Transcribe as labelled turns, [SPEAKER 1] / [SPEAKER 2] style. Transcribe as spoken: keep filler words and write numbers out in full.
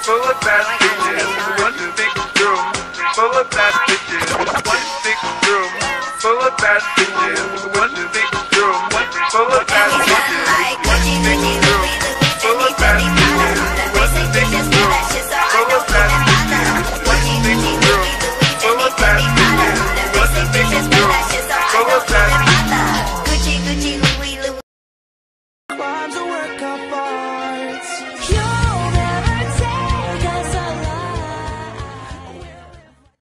[SPEAKER 1] full of bad bitches. One big room full of bad bitches. One big room full of bad bitches. One big room full of bad bitches. One big